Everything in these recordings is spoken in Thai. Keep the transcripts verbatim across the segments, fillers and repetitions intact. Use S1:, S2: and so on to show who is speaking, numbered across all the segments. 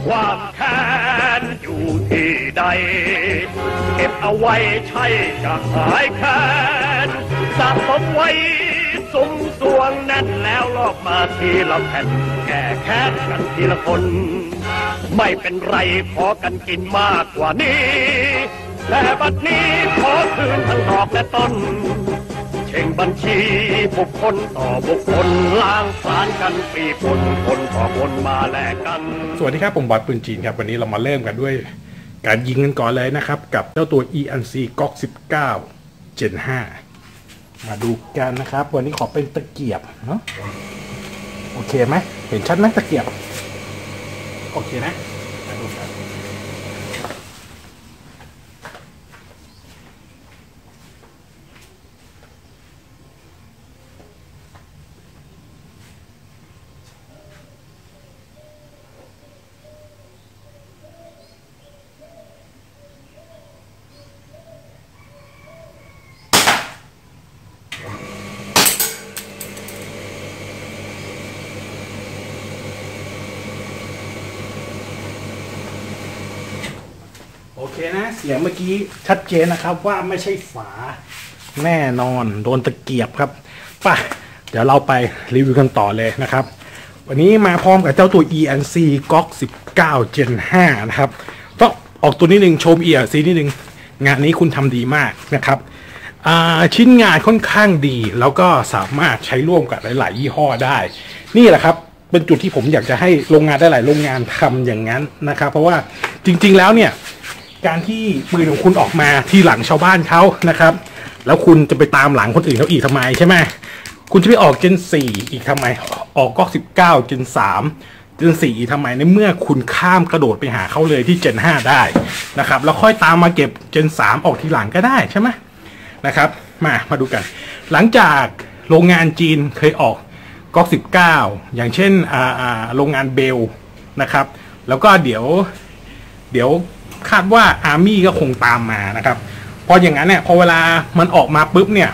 S1: ความแค้นอยู่ที่ใดเก็บเอาไว้ใช่จะหายแค้นสะสมไว้สุมสวงแน่นแล้วลอกมาทีละแผ่นแก้แค้นกันทีละคนไม่เป็นไรพอกันกินมากกว่านี้แต่บัดนี้ขอคืนทั้งดอกและต้นเช่งบัญชีบุคคลต่อบุคคลล้างผลาญกันปีปนคนต่อคนมาแลกกัน
S2: สวัสดีครับผมบอสปืนจีนครับวันนี้เรามาเริ่มกันด้วยการยิงกันก่อนเลยนะครับกับเจ้าตัว อี แอน ซี จี โอ สิบเก้า เจน ห้า มาดูกันนะครับวันนี้ขอเป็นตะเกียบเนาะโอเคไหมเห็นชัดไหมตะเกียบโอเคนะมาดูกันโอเคนะเสียงเมื่อกี้ชัดเจนนะครับว่าไม่ใช่ฝาแน่นอนโดนตะเกียบครับป่ะเดี๋ยวเราไปรีวิวกันต่อเลยนะครับวันนี้มาพร้อมกับเจ้าตัว อี แอน ซี จี โอ สิบเก้า เจน ห้า นะครับต้องออกตัวนิดนึงชม อี แอน ซี นิดนึงงานนี้คุณทำดีมากนะครับชิ้นงานค่อนข้างดีแล้วก็สามารถใช้ร่วมกับหลายๆยี่ห้อได้นี่แหละครับเป็นจุดที่ผมอยากจะให้โรงงานได้หลายโรงงานทำอย่างนั้นนะครับเพราะว่าจริงๆแล้วเนี่ยการที่ปืนของคุณออกมาที่หลังชาวบ้านเขานะครับแล้วคุณจะไปตามหลังคนอื่นเขาอีกทำไมใช่ไหมคุณจะไปออกเจนสี่อีกทำไมออกก็สิบเก้าเจนสามเจนสี่อีกทำไมในเมื่อคุณข้ามกระโดดไปหาเขาเลยที่เจนห้าได้นะครับแล้วค่อยตามมาเก็บเจนสามออกทีหลังก็ได้ใช่ไหมนะครับมามาดูกันหลังจากโรงงานจีนเคยออกก็สิบเก้าอย่างเช่นอ่าอ่าโรงงานเบลนะครับแล้วก็เดี๋ยวเดี๋ยวคาดว่าอาร์มี่ก็คงตามมานะครับพออย่างนั้นเนี่ยพอเวลามันออกมาปุ๊บเนี่ย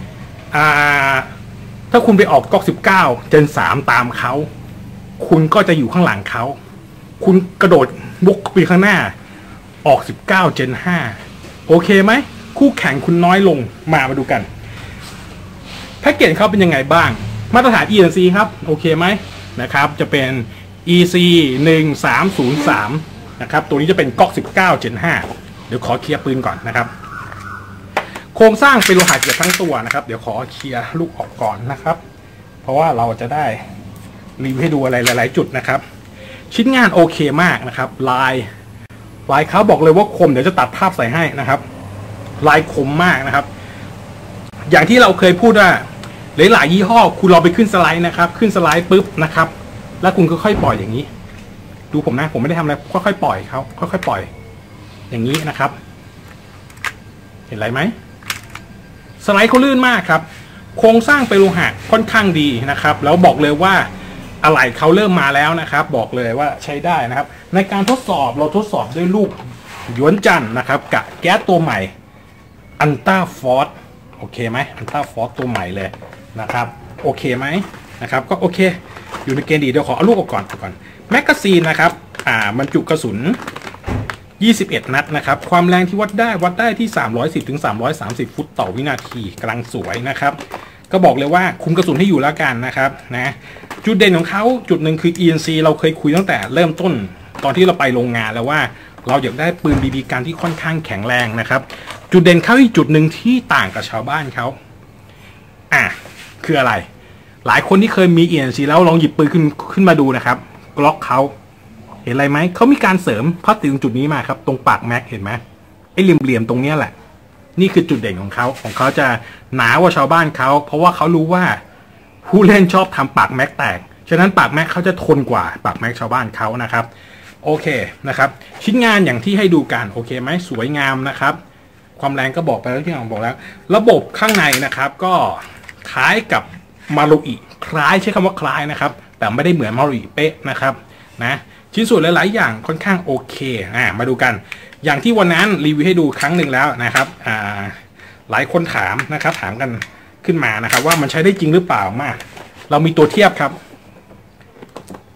S2: ถ้าคุณไปออกก๊อกสิบเก้าเจนสามตามเขาคุณก็จะอยู่ข้างหลังเขาคุณกระโดดบุกไปข้างหน้าออกสิบเก้าเจนห้าโอเคไหมคู่แข่งคุณน้อยลงมามาดูกันแพ็กเกจเขาเป็นยังไงบ้างมาตรฐาน อี แอน ซี ครับโอเคไหมนะครับจะเป็น อี ซี หนึ่งสามศูนย์สามนะครับตัวนี้จะเป็นก๊อกสิบเก้า เจน ห้า เดี๋ยวขอเคลียร์ปืนก่อนนะครับโครงสร้างเป็นโลหะเกือบทั้งตัวนะครับเดี๋ยวขอเคลียร์ลูกออกก่อนนะครับเพราะว่าเราจะได้รีวิวให้ดูอะไรหลายๆจุดนะครับชิ้นงานโอเคมากนะครับลายลายเขาบอกเลยว่าคมเดี๋ยวจะตัดภาพใส่ให้นะครับลายคมมากนะครับอย่างที่เราเคยพูดว่าหลายๆยี่ห้อคุณลองไปขึ้นสไลด์นะครับขึ้นสไลด์ปุ๊บนะครับแล้วคุณก็ค่อยปล่อยอย่างนี้ดูผมนะผมไม่ได้ทำอะไรค่อยๆปล่อยเขาค่อยๆปล่อยอย่างนี้นะครับเห็นอะไรไหมสไลด์เขาลื่นมากครับโครงสร้างเป็นโลหะค่อนข้างดีนะครับแล้วบอกเลยว่าอะไหล่เขาเริ่มมาแล้วนะครับบอกเลยว่าใช้ได้นะครับในการทดสอบเราทดสอบด้วยลูกหยวนจันนะครับกับแก๊สตัวใหม่อันต้าฟอร์สโอเคไหมอันต้าฟอร์สตัวใหม่เลยนะครับโอเคไหมนะครับก็โอเคอยู่ในเกณฑ์ดีเดี๋ยวขอเอาลูกออกก่อนก่อนแมกกาซีนนะครับอ่าบรรจุกระสุนยี่สิบเอ็ดนัดนะครับความแรงที่วัดได้วัดได้ที่สามร้อยสิบถึงสามร้อยสามสิบฟุตต่อวินาทีกำลังสวยนะครับก็บอกเลยว่าคุมกระสุนให้อยู่แล้วกันนะครับนะจุดเด่นของเขาจุดหนึ่งคือ อี เอ็น ซี เราเคยคุยตั้งแต่เริ่มต้นตอนที่เราไปโรงงานแล้วว่าเราอยากได้ปืน บี บี กันที่ค่อนข้างแข็งแรงนะครับจุดเด่นเขาอีกจุดหนึ่งที่ต่างกับชาวบ้านเขาอ่ะคืออะไรหลายคนที่เคยมี อี เอ็น ซี แล้วลองหยิบปืนขึ้นขึ้นมาดูนะครับกล็อกเขาเห็นอะไรไหมเขามีการเสริมพลาสติกตรงจุดนี้มาครับตรงปากแม็กเห็นไหมไอ้เหลี่ยมๆตรงนี้แหละนี่คือจุดเด่นของเขาของเขาจะหนากว่าชาวบ้านเขาเพราะว่าเขารู้ว่าผู้เล่นชอบทำปากแม็กแตกฉะนั้นปากแม็กเขาจะทนกว่าปากแม็กชาวบ้านเขานะครับโอเคนะครับชิ้นงานอย่างที่ให้ดูกันโอเคไหมสวยงามนะครับความแรงก็บอกไปแล้วที่ผมบอกแล้วระบบข้างในนะครับก็คล้ายกับมารุอิคล้ายใช้คำว่าคล้ายนะครับแต่ไม่ได้เหมือนมารุอิเป๊ะนะครับนะชิ้นส่วนหลายๆอย่างค่อนข้างโอเคอ่ามาดูกันอย่างที่วันนั้นรีวิวให้ดูครั้งหนึ่งแล้วนะครับอ่าหลายคนถามนะครับถามกันขึ้นมานะครับว่ามันใช้ได้จริงหรือเปล่ามาเรามีตัวเทียบครับ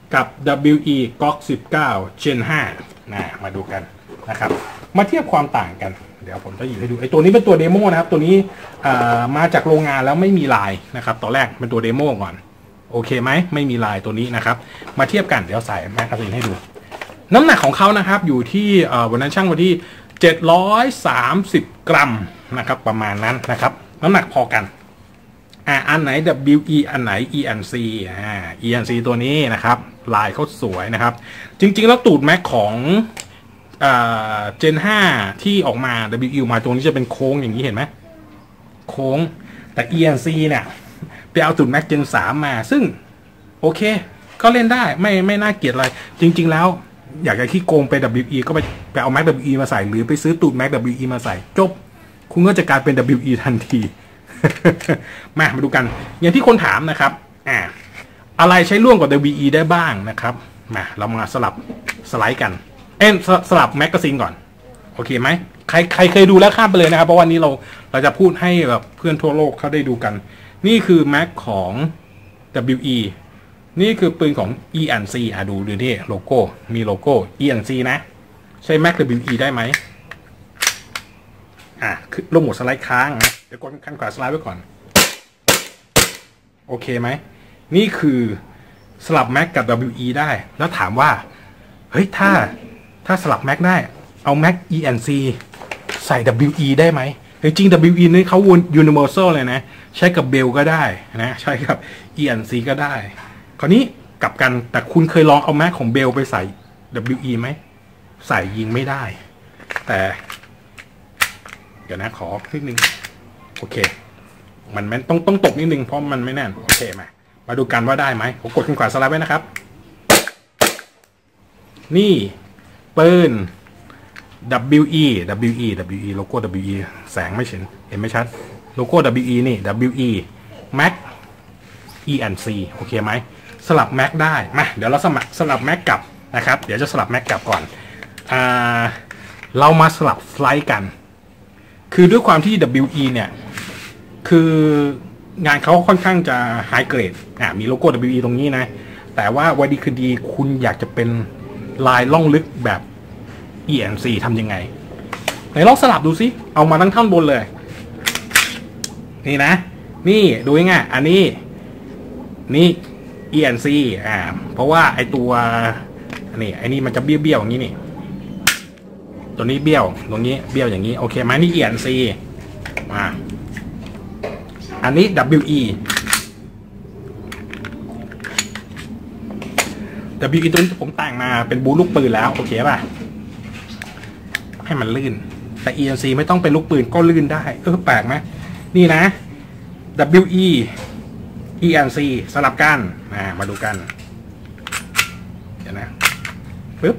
S2: กับ ดับเบิลยู อี จี โอ ซี สิบเก้า Gen ห้านะมาดูกันนะครับมาเทียบความต่างกันเดี๋ยวผมจะหยิบให้ดูไอ้ตัวนี้เป็นตัวเดโมนะครับตัวนี้มาจากโรงงานแล้วไม่มีลายนะครับตอนแรกเป็นตัวเดโมก่อนโอเคไหมไม่มีลายตัวนี้นะครับมาเทียบกันเดี๋ยวใส่แมกกาซีนให้ดูน้ำหนักของเขานะครับอยู่ที่วันนั้นช่างวันที่เจ็ดร้อยสามสิบกรัมนะครับประมาณนั้นนะครับน้ำหนักพอกันอ่าอันไหน ดับเบิลยู อี อันไหน อี เอ็น ซี อ่า อี เอ็น ซี ตัวนี้นะครับลายเขาสวยนะครับจริงๆแล้วตูดแม็กของอ่า Gen ห้าที่ออกมา ดับเบิลยู อี มาตรงนี้จะเป็นโค้งอย่างนี้เห็นไหมโค้งแต่ อี เอ็น ซี เนี่ยไปเอาตูดแม็ก Gen สามมาซึ่งโอเคก็เล่นได้ไม่ไม่น่าเกลียดอะไรจริงๆแล้วอยากจะขี้โกงไป ดับเบิลยู อี ก็ไปไปเอาแม็ก ดับเบิลยู อี มาใส่หรือไปซื้อตูดแม็ก ดับเบิลยู อี มาใส่จบคุณก็จะกลายเป็น ดับเบิลยู อี ทันที มามาดูกันอย่างที่คนถามนะครับอ่าอะไรใช้ร่วมกับ ดับเบิลยู อี ได้บ้างนะครับมาเรามาสลับสไลด์กันเอ็นสลับแมกกาซีนก่อนโอเคไหมใครใครเคยดูแล้วข้ามไปเลยนะครับเพราะวันนี้เราเราจะพูดให้แบบเพื่อนทั่วโลกเขาได้ดูกันนี่คือแม็กของ ดับเบิลยู อี นี่คือปืนของ อี เอ็น ซี อ่ะดูดูที่โลโก้มีโลโก้ อี เอ็น ซี นะใช้แม็ก ดับเบิลยู อี ได้ไหมอ่ะคือลงหมดสไลด์ค้างนะเดี๋ยวกดขั้นขวาสไลด์ไว้ก่อนโอเคไหมนี่คือสลับแม็กกับ ดับเบิลยู อี ได้แล้วถามว่าเฮ้ยถ้าถ้าสลับแม็กได้เอาแม็ก อี เอ็น ซี ใส่ ดับเบิลยู อี ได้ไหมจริงๆ ดับเบิลยู อี นี่เขา universal เลยนะใช้กับเบลก็ได้นะใช้กับ อี เอ็น ซี ก็ได้คราวนี้กลับกันแต่คุณเคยลองเอาแม็กของเบลไปใส่ ดับเบิลยู อี ไหมใส่ยิงไม่ได้แต่เดี๋ยวนะขอนิดนึงโอเคมันมันต้องต้องตกนิดนึงเพราะมันไม่แน่นโอเคมามาดูกันว่าได้ไหมผมกดขึ้นขวาสไลด์ไว้นะครับนี่ปืน ดับเบิลยู อี ดับเบิลยู อี ดับเบิลยู อี โลโก้ ดับเบิลยู อี แสงไม่เห็นเห็นไม่ชัดโลโก้ ดับเบิลยู อี นี่ ดับเบิลยู อี Mac อี เอ็น ซี โอเคไหมสลับ Mac ได้มาเดี๋ยวเราสมัครสลับ Mac กลับนะครับเดี๋ยวจะสลับ Mac กลับก่อนอ่าเรามาสลับไฟล์กันคือด้วยความที่ ดับเบิลยู อี เนี่ยคืองานเขาค่อนข้างจะไฮเกรดอ่ามีโลโก้ ดับเบิลยู อี ตรงนี้นะแต่ว่าวันดีคือดีคุณอยากจะเป็นลายล่องลึกแบบ อี เอ็น ซี ทำยังไงไหนลองสลับดูสิเอามาทั้งท่อนบนเลยนี่นะนี่ดูง่ายอันนี้นี่ อี เอ็น ซี อ่าเพราะว่าไอตัวอันนี้ไอนี่มันจะเบี้ยวเบี้ยวอย่างนี้นี่ตัวนี้เบี้ยวตรงนี้เบี้ยวอย่างนี้โอเคไหมนี่ อี เอ็น ซี มาอันนี้ ดับเบิลยู อี ดับเบิลยู อี ตัวนี้ผมแต่งมาเป็นบูลูกปืนแล้วโอเคป่ะให้มันลื่นแต่ อี เอ็น ซี ไม่ต้องเป็นลูกปืนก็ลื่นได้เออแปลกไหมนี่นะ ดับเบิลยู อี อี เอ็น ซี สลับกันมามาดูกันเดี๋ยวนะปึ๊บ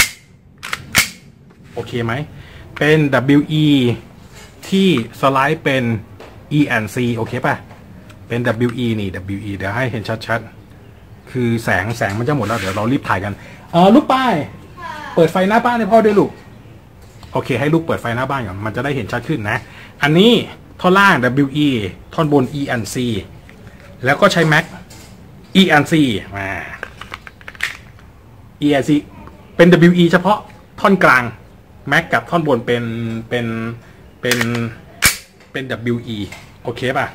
S2: โอเคไหมเป็น ดับเบิลยู อี ที่สไลด์เป็น อี เอ็น ซี โอเคป่ะเป็น ดับเบิลยู อี นี่ ดับเบิลยู อี เดี๋ยวให้เห็นชัดๆคือแสงแสงมันจะหมดแล้วเดี๋ยวเรารีบถ่ายกันเออลูกป้ายเปิดไฟหน้าบ้านให้พ่อด้วยลูกโอเคให้ลูกเปิดไฟหน้าบ้านก่อนมันจะได้เห็นชัดขึ้นนะอันนี้ท่อนล่าง ดับเบิลยู อี ท่อนบน อี เอ็น ซี แล้วก็ใช้ Mac อี เอ็น ซี มา อี เอ็น ซี เป็น ดับเบิลยู อี เฉพาะท่อนกลาง Mac กับท่อนบนเป็นเป็นเป็นเป็น ดับเบิลยู อี โอเคป่ะ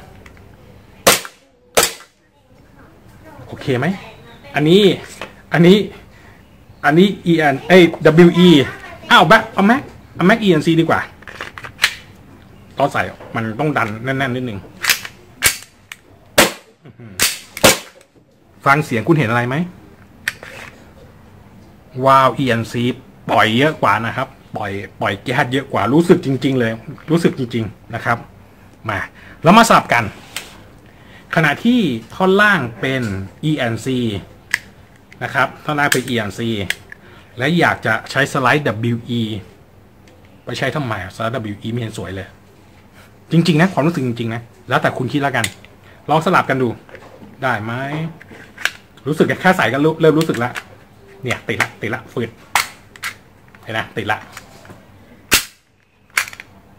S2: โอเคไหมอันนี้อันนี้อันนี้ อี เอ็น เอ้ย ดับเบิลยู อี อ้าวแบ็คเอา Mac เอา Mac อี เอ็น ซี ดีกว่าตอนใส่มันต้องดันแน่นๆนิดนึงฟังเสียงคุณเห็นอะไรไหมวาว อี เอ็น ซี ปล่อยเยอะกว่านะครับปล่อยปล่อยแก๊สเยอะกว่ารู้สึกจริงๆเลยรู้สึกจริงๆนะครับมาแล้วมาสลับกันขณะที่ท่อนล่างเป็น อี เอ็น ซี นะครับท่อนล่างเป็น อี เอ็น ซี และอยากจะใช้สไลด์ ดับเบิลยู อี ไปใช้ทำไมสไลด์ ดับเบิลยู อี ไม่เห็นสวยเลยจริงๆนะความรู้สึกจริงๆนะแล้วแต่คุณคิดแล้วกันลองสลับกันดูได้ไหมรู้สึกแค่ใส่ก็เริ่มรู้สึกแล้วเนี่ยติดละติดละฝืดเห็นนะติดละ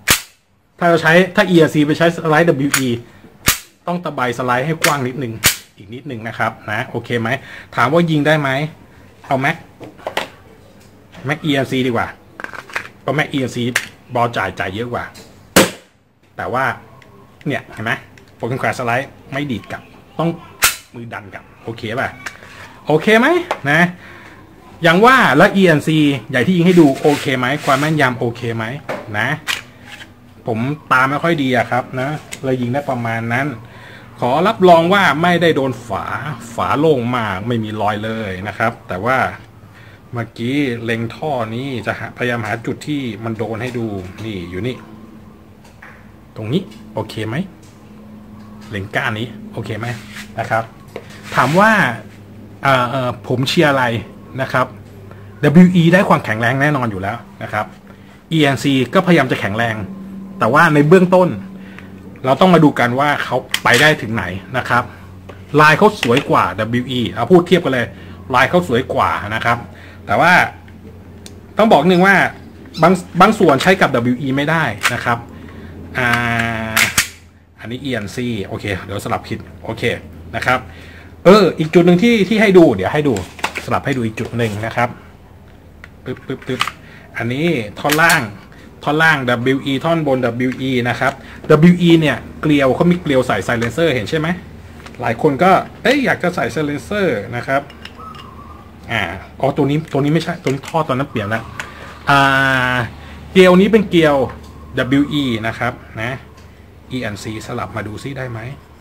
S2: ถ้าเราใช้ถ้า อี เอ็น ซี ไปใช้สไลด์ ดับเบิลยู อี ต้องตะไบสไลด์ให้กว้างนิดนึงอีกนิดนึงนะครับนะโอเคไหมถามว่ายิงได้ไหมเอาแม็กแม็ก อี เอ็น ซี ดีกว่าก็แม็ก อี เอ็น ซี บอลจ่ายจ่ายเยอะกว่าแต่ว่าเนี่ยเห็นไหมโปรแกรมแควร์สไลด์ไม่ดีดกลับต้องมือดันกลับโอเคป่ะโอเคไหมนะอย่างว่าแล้ว อี เอ็น ซี ใหญ่ที่ยิงให้ดูโอเคไหมความแม่นยำโอเคไหมนะผมตามไม่ค่อยดีอะครับนะเลยยิงได้ประมาณนั้นขอรับรองว่าไม่ได้โดนฝาฝาโล่งมากไม่มีรอยเลยนะครับแต่ว่าเมื่อกี้เล็งท่อนี้จะพยายามหาจุดที่มันโดนให้ดูนี่อยู่นี่ตรงนี้โอเคไหมเล็งก้านนี้โอเคไหมนะครับถามว่าเอ่อเอ่อผมเชียร์อะไรนะครับ ดับเบิลยู อี ได้ความแข็งแรงแน่นอนอยู่แล้วนะครับ อี เอ็น ซี ก็พยายามจะแข็งแรงแต่ว่าในเบื้องต้นเราต้องมาดูกันว่าเขาไปได้ถึงไหนนะครับลายเขาสวยกว่า ดับเบิลยู อี เอาพูดเทียบกันเลยลายเขาสวยกว่านะครับแต่ว่าต้องบอกนึงว่าบางบางส่วนใช้กับ ดับเบิลยู อี ไม่ได้นะครับอ่าอันนี้ อี เอ็น ซี โอเคเดี๋ยวสลับผิดโอเคนะครับเอออีกจุดหนึ่งที่ที่ให้ดูเดี๋ยวให้ดูสลับให้ดูอีกจุดหนึ่งนะครับปึ๊บปึ๊บปึ๊บอันนี้ท่อนล่างท่อนล่าง ดับเบิลยู อี ท่อนบน ดับเบิลยู อี นะครับ ดับเบิลยู อี เนี่ยเกลียวเขามีเกลียวใส่ไซเลนเซอร์เห็นใช่ไหมหลายคนก็เอ้ยอยากจะใส่ไซเลนเซอร์นะครับอ่าอ๋อตัวนี้ตัวนี้ไม่ใช่ตัวนี้ท่อตอนนั้นเปลี่ยนแล้วอ่าเกลียวนี้เป็นเกลียว ดับเบิลยู อี นะครับนะ อี เอ็น ซี สลับมาดูซิได้ไหม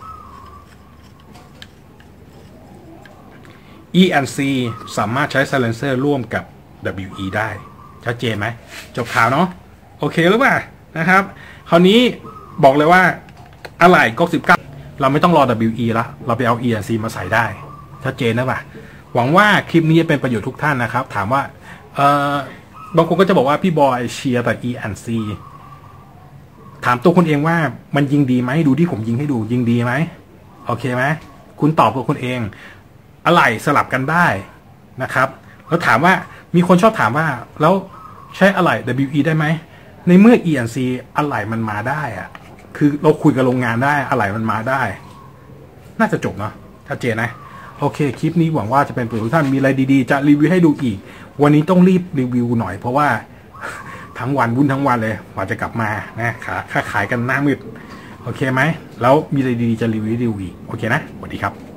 S2: อี เอ็น ซี สามารถใช้ไซเลนเซอร์ร่วมกับ ดับเบิลยู อี ได้ชัดเจนไหมจบข่าวเนาะโอเคหรือเปล่านะครับคราวนี้บอกเลยว่าอะไรก๊อกสิบเก้าเราไม่ต้องรอ ดับเบิลยู อี ละเราไปเอา อี เอ็น ซี มาใส่ได้ชัดเจนนะป่ะหวังว่าคลิปนี้จะเป็นประโยชน์ทุกท่านนะครับถามว่าเอ่อบางคนก็จะบอกว่าพี่บอยเชียร์แต่ อี เอ็น ซี ถามตัวคุณเองว่ามันยิงดีไหมดูที่ผมยิงให้ดูยิงดีไหมโอเคไหมคุณตอบตัวคุณเองอะไรสลับกันได้นะครับแล้วถามว่ามีคนชอบถามว่าแล้วใช้อะไหล่ ดับเบิลยู อี ได้ไหมในเมื่อ อี เอ็น ซี อะไหล่มันมาได้อะคือเราคุยกับโรงงานได้อะไหล่มันมาได้น่าจะจบเนาะชัดเจนนะโอเคคลิปนี้หวังว่าจะเป็นประโยชน์ทุกท่านมีอะไรดีๆจะรีวิวให้ดูอีกวันนี้ต้องรีบรีวิวหน่อยเพราะว่าทั้งวันวุ่นทั้งวันเลยกว่าจะกลับมานะขาค่าขายกันหน้ามืดโอเคไหมแล้วมีอะไรดีๆจะรีวิวให้ดูอีกโอเคนะสวัสดีครับ